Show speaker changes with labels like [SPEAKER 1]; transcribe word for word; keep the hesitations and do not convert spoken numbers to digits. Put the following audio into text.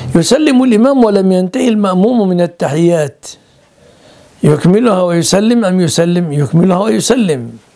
[SPEAKER 1] يسلم الإمام ولم ينتهي المأموم من التحيات، يكملها ويسلم أم يسلم؟ يكملها ويسلم.